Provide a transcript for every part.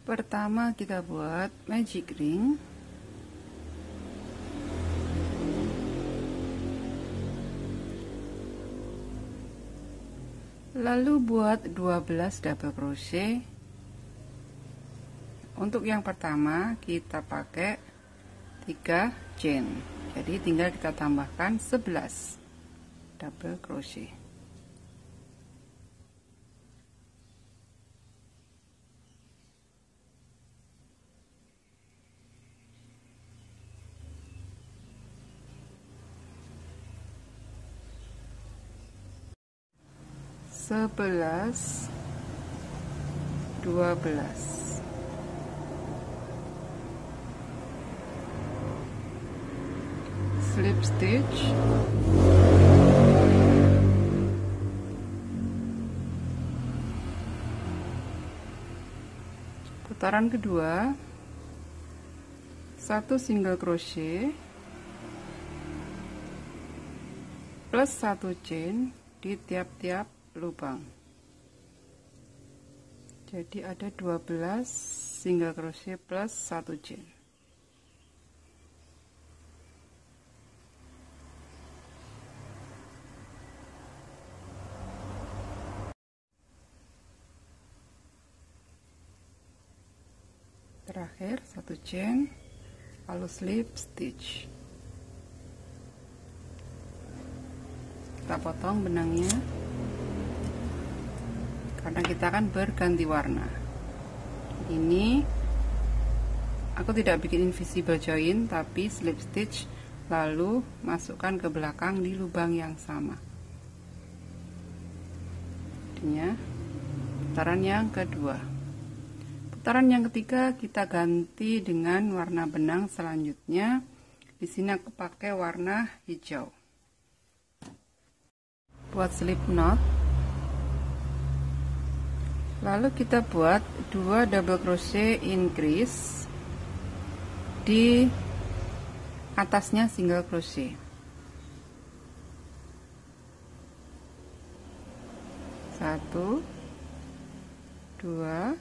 Pertama kita buat magic ring. Lalu buat 12 double crochet. Untuk yang pertama kita pakai 3 chain. Jadi tinggal kita tambahkan 11 double crochet. Sebelas, 12, slip stitch, putaran kedua, 1 single crochet plus 1 chain di tiap-tiap lubang. Jadi ada 12 single crochet plus 1 chain. Terakhir 1 chain, lalu slip stitch. Kita potong benangnya karena kita akan berganti warna. Ini aku tidak bikin invisible join, tapi slip stitch lalu masukkan ke belakang di lubang yang sama. Jadinya putaran yang kedua. Putaran yang ketiga kita ganti dengan warna benang selanjutnya. Di sini aku pakai warna hijau. Buat slip knot, lalu kita buat 2 double crochet increase di atasnya single crochet. 1, 2,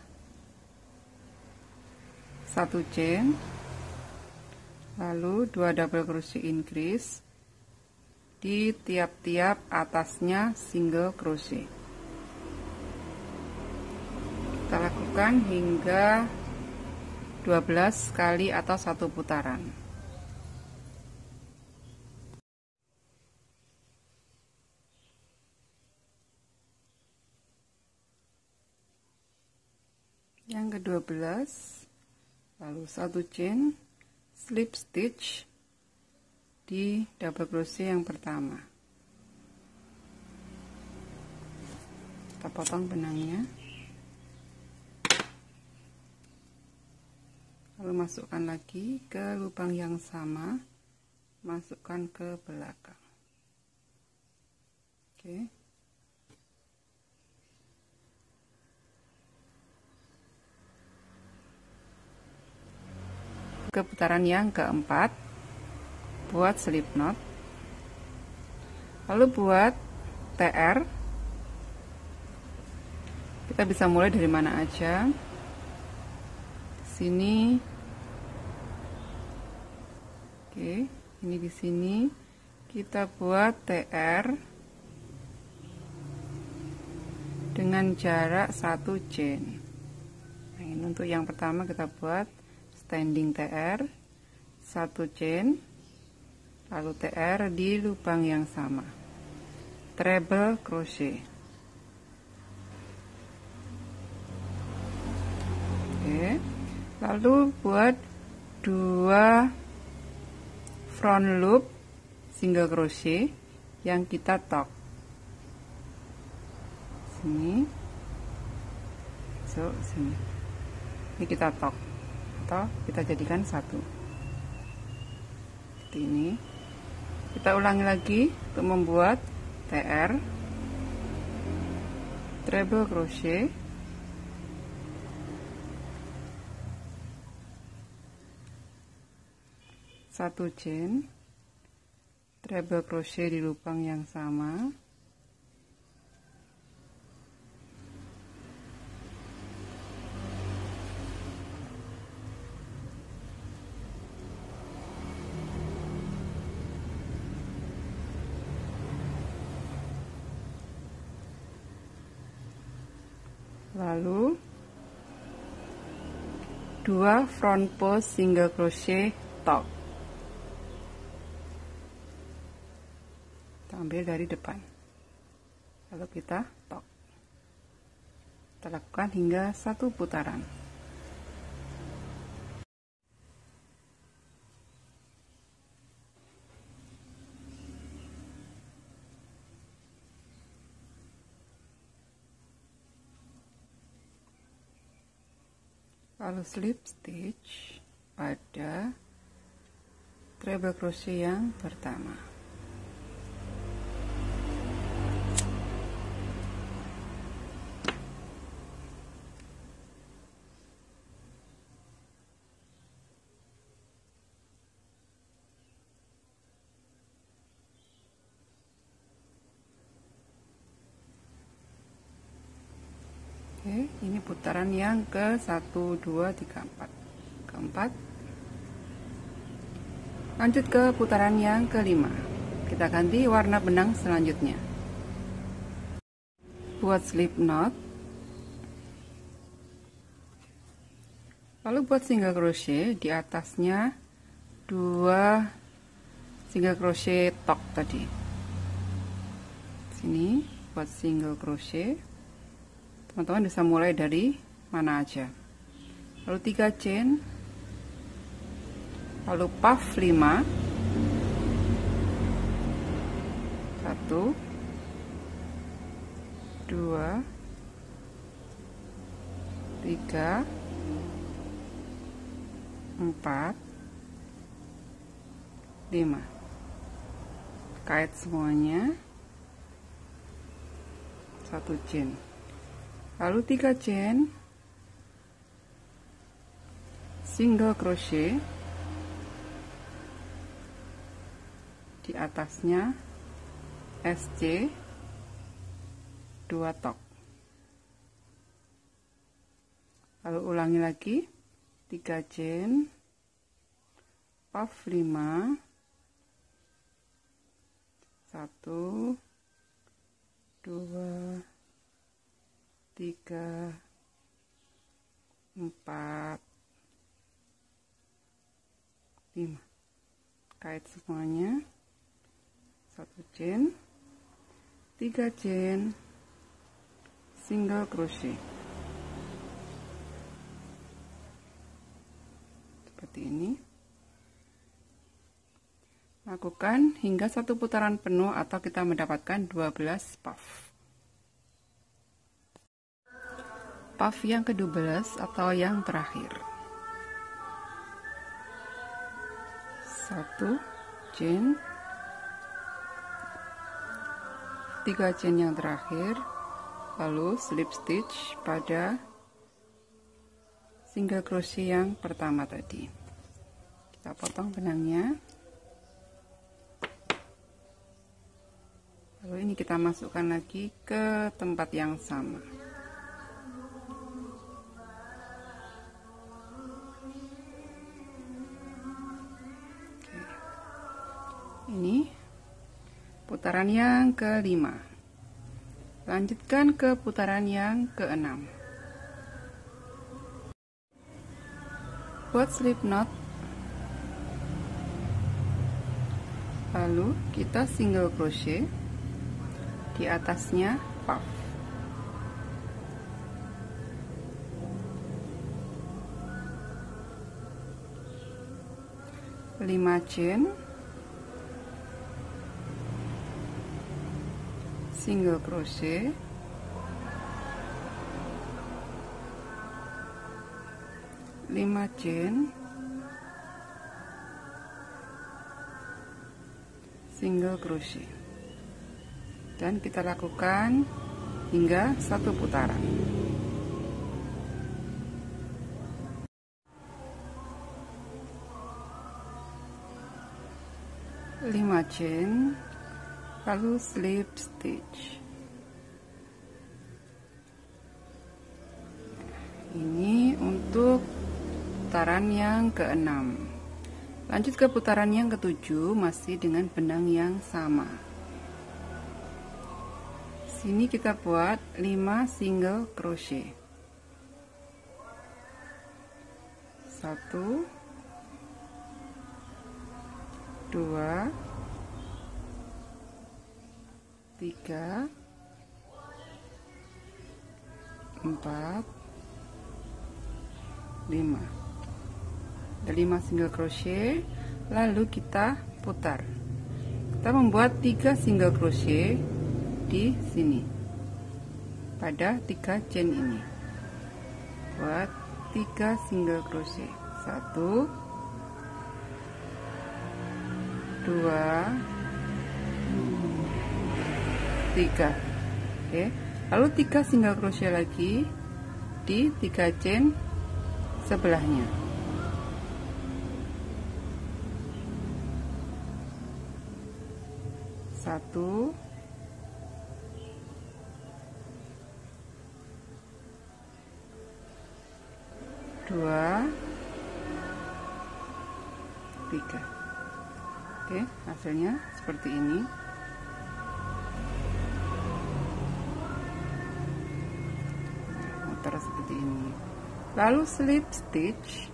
1 chain, lalu 2 double crochet increase di tiap-tiap atasnya single crochet. Kita lakukan hingga 12 kali atau 1 putaran. Yang ke-12, lalu 1 chain, slip stitch di double crochet yang pertama. Kita potong benangnya, lalu masukkan lagi ke lubang yang sama, masukkan ke belakang. Oke. Ke putaran yang keempat, buat slip knot, lalu buat TR. Kita bisa mulai dari mana aja. Sini, oke, ini di sini kita buat TR dengan jarak 1 chain. Nah, ini untuk yang pertama kita buat standing TR 1 chain, lalu TR di lubang yang sama, treble crochet. Oke, lalu buat 2 front loop single crochet yang kita top. Sini, so sini, ini kita top atau kita jadikan satu. Seperti ini. Kita ulangi lagi untuk membuat TR, treble crochet, satu chain, treble crochet di lubang yang sama, lalu 2 front post single crochet top. Kita ambil dari depan, lalu kita top. Kita lakukan hingga 1 putaran. Lalu slip stitch pada treble crochet yang pertama. Oke, ini putaran yang ke 1, 2, 3, 4. Keempat. Lanjut ke putaran yang kelima. Kita ganti warna benang selanjutnya. Buat slip knot. Lalu buat single crochet di atasnya 2 single crochet top tadi. Sini buat single crochet. Teman-teman bisa mulai dari mana aja. Lalu 3 chain, lalu puff 5, 1, 2, 3, 4, 5. Kait semuanya, 1 chain. Lalu 3 chain single crochet di atasnya SC 2 top. Lalu ulangi lagi 3 chain puff 5, 1, 2, 3, 4, 5. Kait semuanya, 1 chain, 3 chain single crochet seperti ini. Lakukan hingga 1 putaran penuh atau kita mendapatkan 12 puff. Puff yang ke-12 atau yang terakhir. 1 chain, 3 chain yang terakhir, lalu slip stitch pada single crochet yang pertama tadi. Kita potong benangnya. Lalu ini kita masukkan lagi ke tempat yang sama. Ini putaran yang kelima. Lanjutkan ke putaran yang keenam. Buat slip knot, lalu kita single crochet di atasnya puff. Lima chain single crochet, 5 chain single crochet, dan kita lakukan hingga 1 putaran. Lima chain, lalu slip stitch. Ini untuk putaran yang keenam. Lanjut ke putaran yang ketujuh, masih dengan benang yang sama. Sini kita buat 5 single crochet. 1 2 3 4 5. Ada 5 single crochet, lalu kita putar. Kita membuat 3 single crochet di sini pada 3 chain ini. Buat 3 single crochet, 1 2 3. Oke, lalu 3 single crochet lagi di 3 chain sebelahnya. Satu, dua, tiga. Oke, hasilnya seperti ini. Muter seperti ini. Lalu slip stitch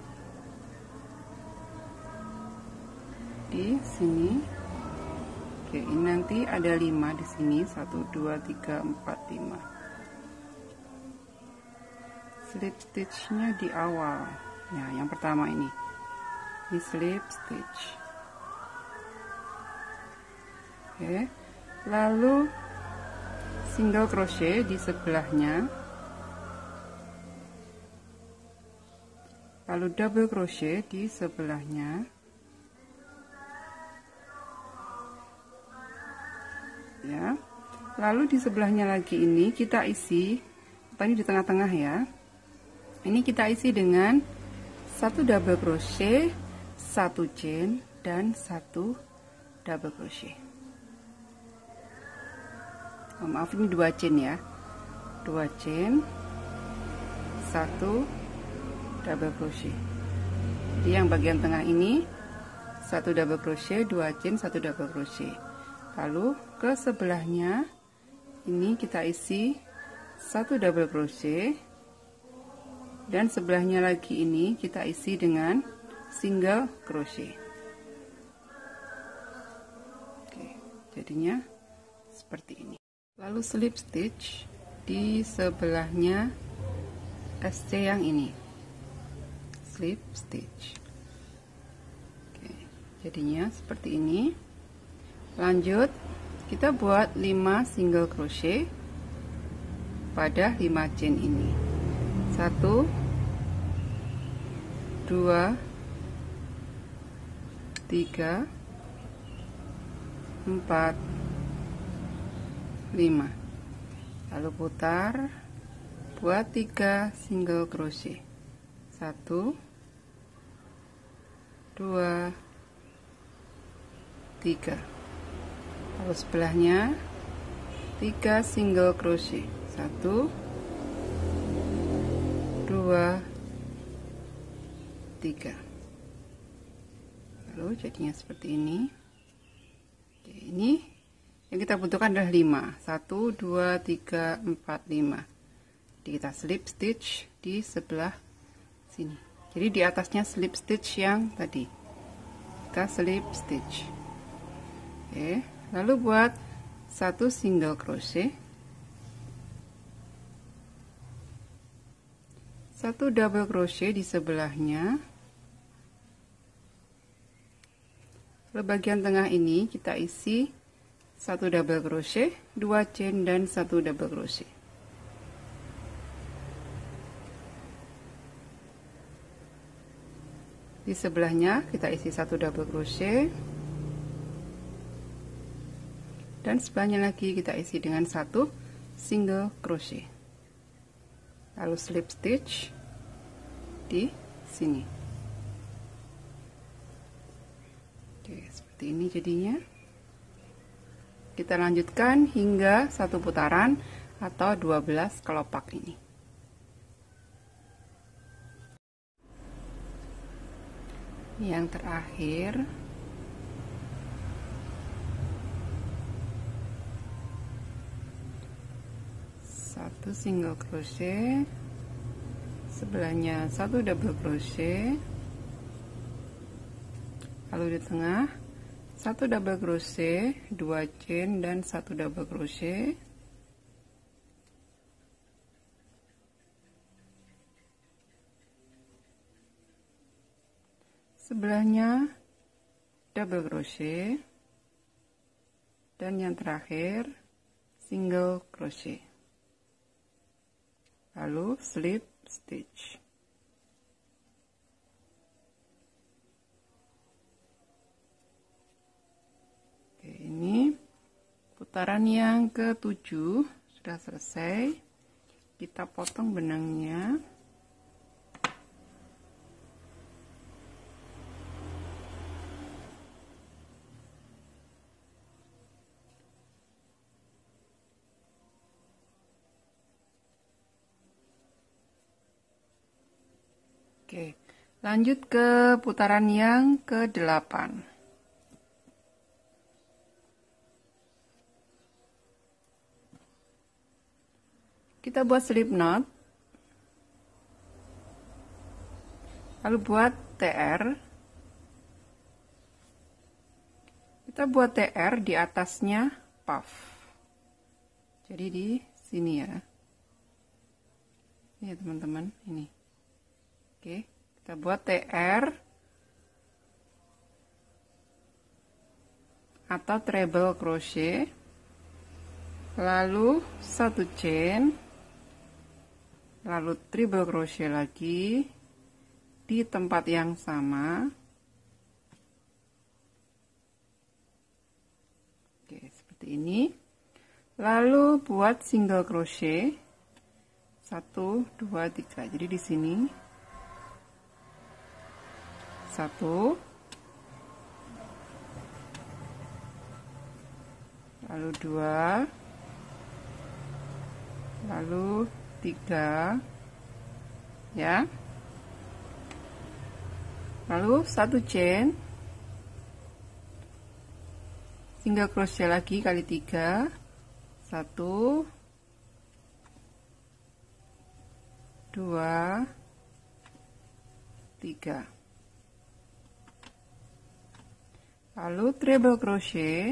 di sini. Oke, ini nanti ada 5 di sini. 1 2 3 4 5. Slip stitchnya di awal. Ya, yang pertama ini. Ini slip stitch. Oke. Lalu single crochet di sebelahnya. Lalu double crochet di sebelahnya. Ya, lalu di sebelahnya lagi ini kita isi, ini di tengah-tengah ya. Ini kita isi dengan 1 double crochet, 1 chain dan 1 double crochet. Oh, maaf, ini 2 chain ya. 2 chain, 1 double crochet. Jadi yang bagian tengah ini 1 double crochet, 2 chain, 1 double crochet. Lalu ke sebelahnya ini kita isi 1 double crochet, dan sebelahnya lagi ini kita isi dengan single crochet. Oke, jadinya seperti ini. Lalu slip stitch di sebelahnya SC yang ini, slip stitch. Oke, jadinya seperti ini. Lanjut, kita buat 5 single crochet pada 5 chain ini. 1 2 3 4 5. Lalu putar, buat 3 single crochet. 1 2 3. Lalu sebelahnya 3 single crochet. 1 2 3. Lalu jadinya seperti ini. Oke, ini yang kita butuhkan adalah 5. 1 2 3 4 5. Jadi kita slip stitch di sebelah sini. Jadi di atasnya slip stitch yang tadi. Kita slip stitch. Oke, lalu buat 1 single crochet, 1 double crochet di sebelahnya. Lalu bagian tengah ini kita isi 1 double crochet, 2 chain dan 1 double crochet. Di sebelahnya kita isi 1 double crochet, dan sebelahnya lagi kita isi dengan 1 single crochet. Lalu slip stitch di sini. Oke, seperti ini jadinya. Kita lanjutkan hingga 1 putaran atau 12 kelopak ini. Yang terakhir, satu single crochet, sebelahnya 1 double crochet, lalu di tengah 1 double crochet, 2 chain dan 1 double crochet, sebelahnya double crochet, dan yang terakhir single crochet, lalu slip stitch. Oke, ini putaran yang ke-7 sudah selesai. Kita potong benangnya. Oke, lanjut ke putaran yang ke-8. Kita buat slip knot, lalu buat TR. Kita buat TR di atasnya puff. Jadi di sini ya. Ini teman-teman, ini. Oke, kita buat TR atau treble crochet, lalu 1 chain, lalu triple crochet lagi di tempat yang sama. Oke, seperti ini. Lalu buat single crochet 1 2 3. Jadi di sini 1, lalu 2, lalu 3 ya, lalu 1 chain, single crochet lagi kali 3, 1 2 3, lalu treble crochet,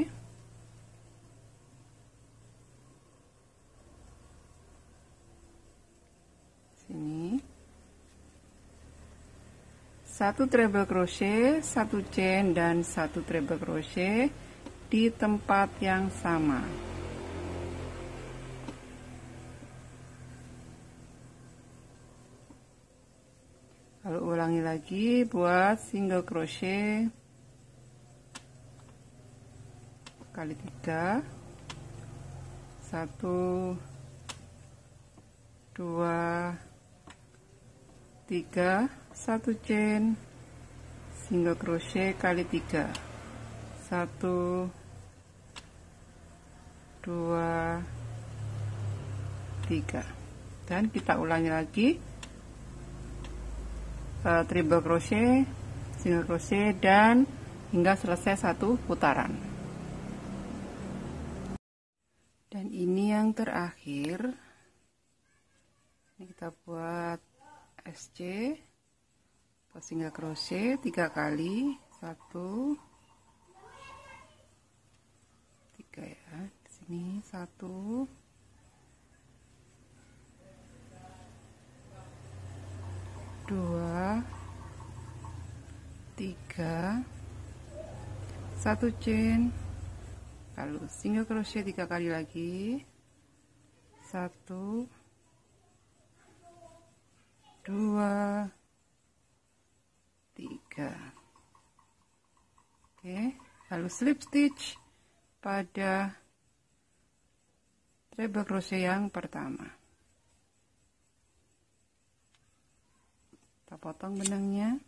sini 1 treble crochet, 1 chain dan 1 treble crochet di tempat yang sama. Lalu ulangi lagi buat single crochet kali 3, 1 2 3, 1 chain, single crochet kali 3, 1 2 3, dan kita ulangi lagi triple crochet, single crochet, dan hingga selesai 1 putaran. Dan ini yang terakhir, ini kita buat SC atau single crochet 3 kali, 1 3 ya, di sini 1 2 3, 1 chain, lalu single crochet 3 kali lagi, 1 2 3. Oke, lalu slip stitch pada treble crochet yang pertama. Kita potong benangnya,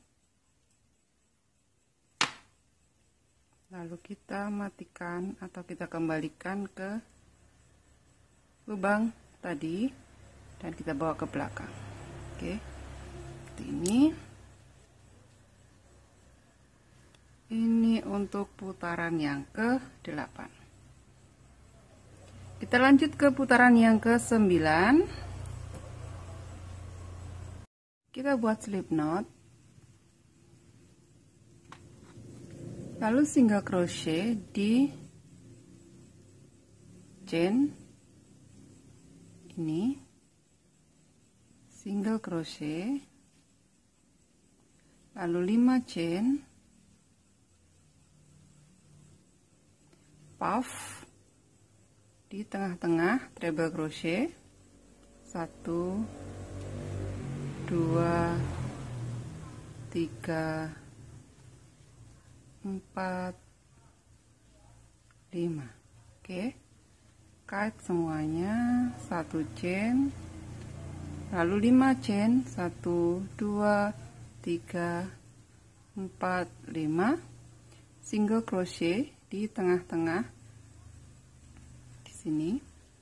lalu kita matikan atau kita kembalikan ke lubang tadi dan kita bawa ke belakang. Oke, seperti ini. Ini untuk putaran yang ke-8. Kita lanjut ke putaran yang ke-9. Kita buat slip knot. Lalu single crochet di chain ini, single crochet, lalu 5 chain, puff di tengah-tengah treble crochet, 1 2 3 4 5. Oke, kait semuanya, 1 chain, lalu 5 chain, 1 2 3 4 5, single crochet di tengah-tengah di sini.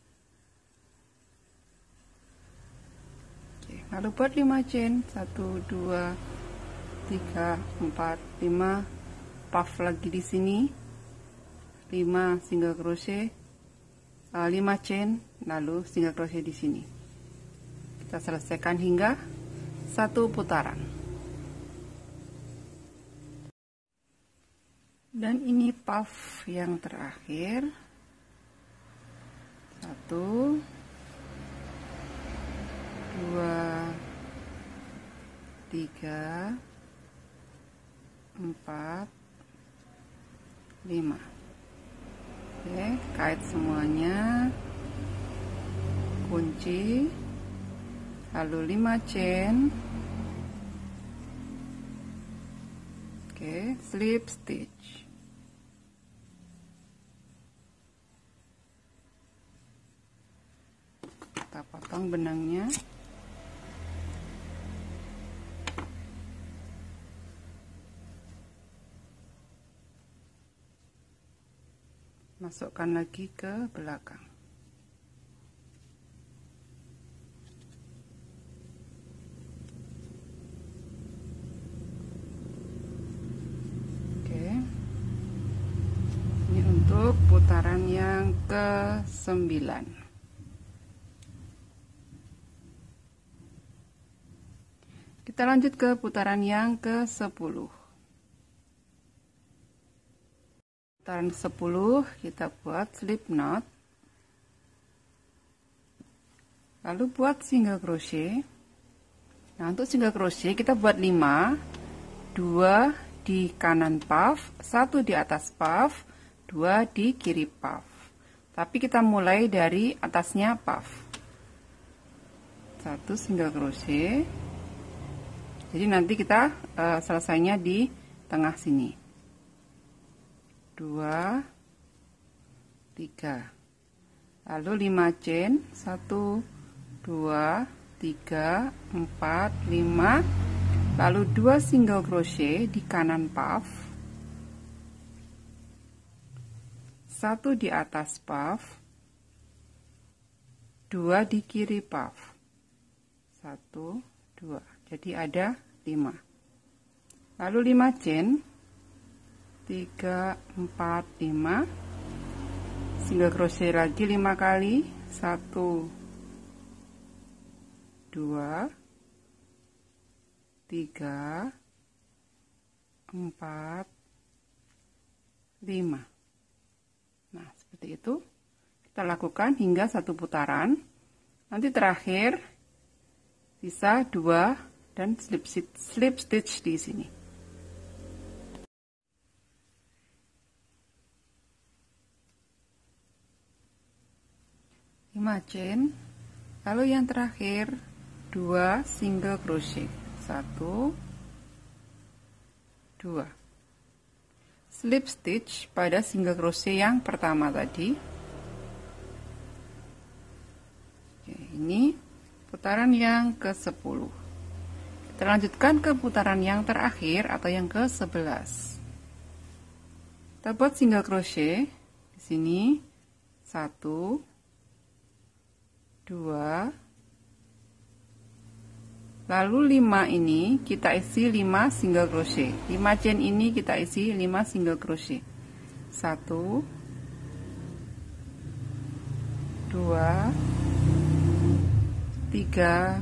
Oke, lalu buat 5 chain, 1 2 3 4 5, puff lagi di sini, 5 single crochet, 5 chain, lalu single crochet di sini. Kita selesaikan hingga 1 putaran. Dan ini puff yang terakhir, 1 2 3 4 5. Oke, kait semuanya, kunci, lalu 5 chain. Oke, slip stitch. Kita potong benangnya. Masukkan lagi ke belakang. Oke, ini untuk putaran yang ke-9. Kita lanjut ke putaran yang ke-10. Putaran 10 kita buat slip knot, lalu buat single crochet. Nah, untuk single crochet kita buat 5, 2 di kanan puff, 1 di atas puff, 2 di kiri puff. Tapi kita mulai dari atasnya puff. 1 single crochet. Jadi nanti kita selesainya di tengah sini. 2 3, lalu 5 chain, 1 2 3 4 5, lalu 2 single crochet di kanan puff, 1 di atas puff, 2 di kiri puff, 1 2, jadi ada 5, lalu 5 chain, 3 4 5, single crochet lagi 5 kali, 1 2 3 4 5. Nah, seperti itu kita lakukan hingga 1 putaran. Nanti terakhir sisa 2 dan slip stitch di sini. 5 chain, lalu yang terakhir 2 single crochet, 1 2, slip stitch pada single crochet yang pertama tadi. Oke, ini putaran yang ke-10. Kita lanjutkan ke putaran yang terakhir atau yang ke-11. Kita buat single crochet di sini, 1 2, lalu 5 ini kita isi 5 single crochet, 5 chain ini kita isi 5 single crochet, 1 2 3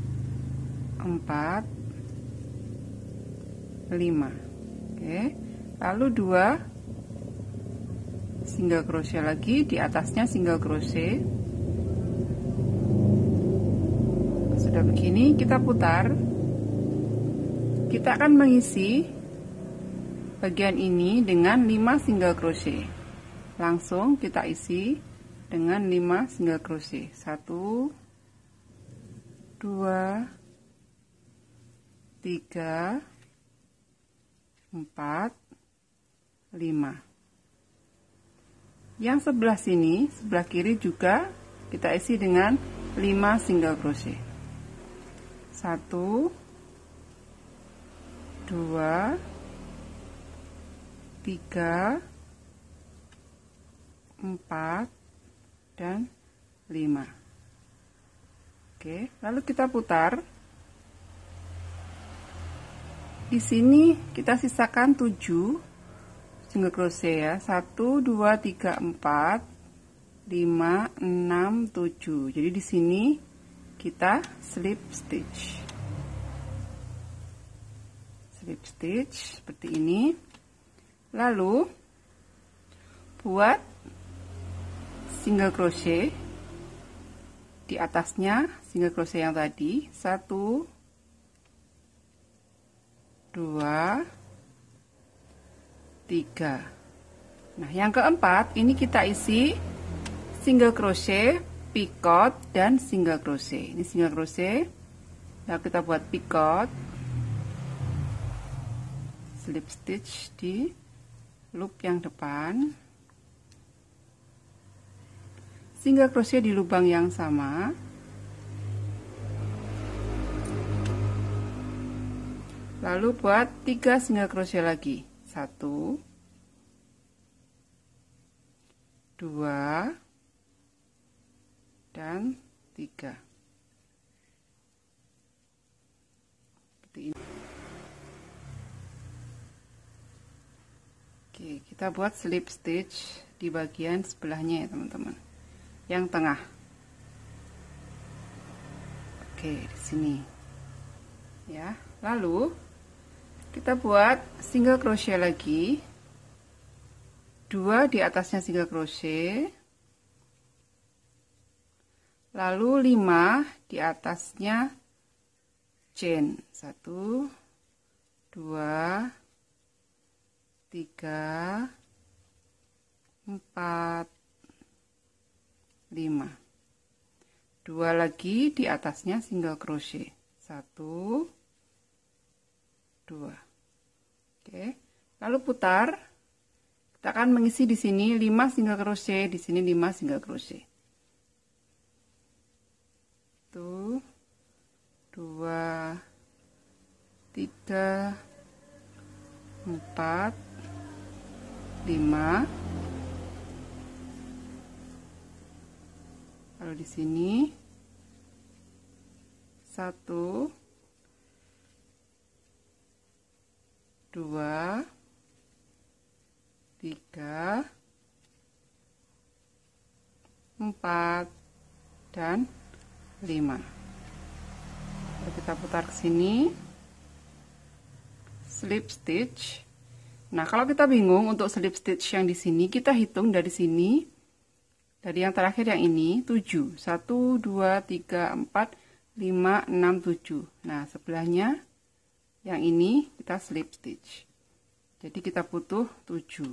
4 5. Oke, lalu 2 single crochet lagi, di atasnya single crochet. Sudah begini, kita putar. Kita akan mengisi bagian ini dengan 5 single crochet. Langsung kita isi dengan 5 single crochet. 1 2 3 4 5. Yang sebelah sini, sebelah kiri juga kita isi dengan 5 single crochet. 1 2 3 4 dan 5. Oke, lalu kita putar. Di sini kita sisakan 7 single crochet ya. 1 2 3 4 5 6 7. Jadi di sini kita slip stitch. Slip stitch seperti ini. Lalu buat single crochet di atasnya single crochet yang tadi. 1 2 3. Nah, yang keempat ini kita isi single crochet, picot dan single crochet. Ini single crochet. Lalu kita buat picot, slip stitch di loop yang depan, single crochet di lubang yang sama, lalu buat 3 single crochet lagi. 1 2 dan 3. Seperti ini. Oke, kita buat slip stitch di bagian sebelahnya ya teman-teman, yang tengah. Oke, di sini ya. Lalu kita buat single crochet lagi, 2 di atasnya single crochet, lalu 5 di atasnya chain. 1 2 3 4 5. 2 lagi di atasnya single crochet. 1 2. Oke, lalu putar. Kita akan mengisi di sini 5 single crochet, di sini 5 single crochet. 1 2 3 4 5. Lalu di sini 1 2 3 4 dan 5. Lalu kita putar ke sini, slip stitch. Nah, kalau kita bingung untuk slip stitch yang di sini, kita hitung dari sini, dari yang terakhir yang ini 7. 1 2 3 4 5 6 7. Nah, sebelahnya yang ini kita slip stitch. Jadi kita butuh 7.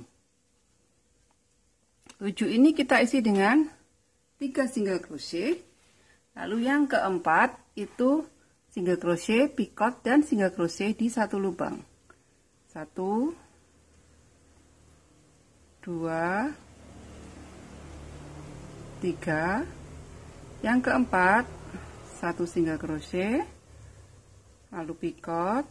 7 ini kita isi dengan 3 single crochet. Lalu yang keempat itu single crochet, picot dan single crochet di satu lubang. 1 2 3. Yang keempat 1 single crochet, lalu picot,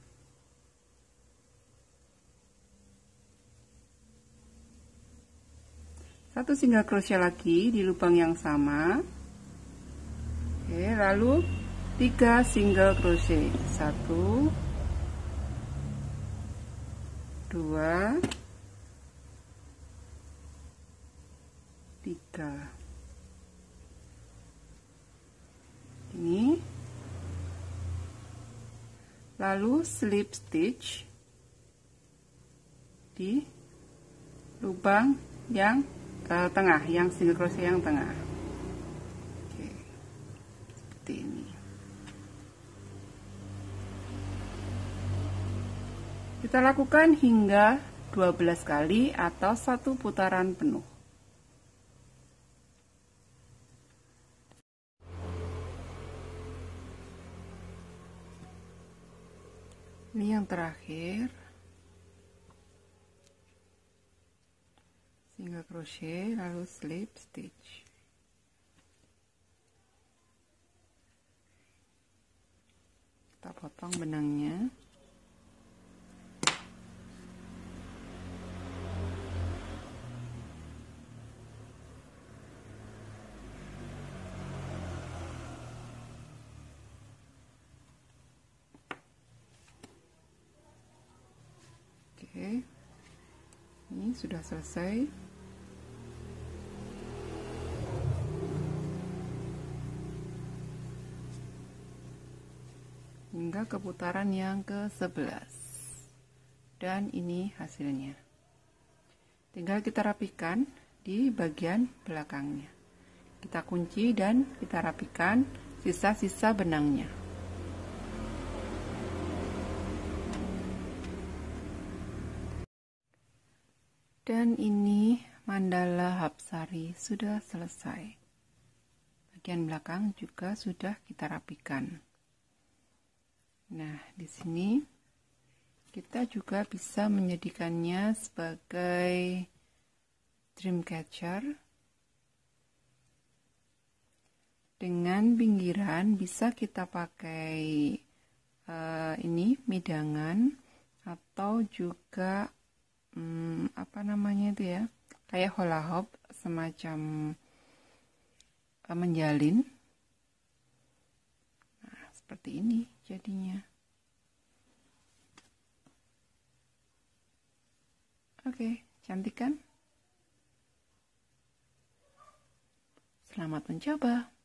satu single crochet lagi di lubang yang sama. Oke, lalu 3 single crochet. 1 2 3. Ini. Lalu slip stitch di lubang yang tengah, yang single crochet yang tengah. Oke, seperti ini. Kita lakukan hingga 12 kali atau 1 putaran penuh. Ini yang terakhir, single crochet lalu slip stitch. Kita potong benangnya. Oke, ini sudah selesai. Hingga ke putaran yang ke-11. Dan ini hasilnya. Tinggal kita rapikan di bagian belakangnya. Kita kunci dan kita rapikan sisa-sisa benangnya. Dan ini mandala Hapsari sudah selesai. Bagian belakang juga sudah kita rapikan. Nah, di sini kita juga bisa menjadikannya sebagai dream catcher. Dengan pinggiran bisa kita pakai ini midangan atau juga apa namanya itu ya, kayak hula hoop, semacam menjalin. Nah, seperti ini jadinya. Oke, cantik kan? Selamat mencoba.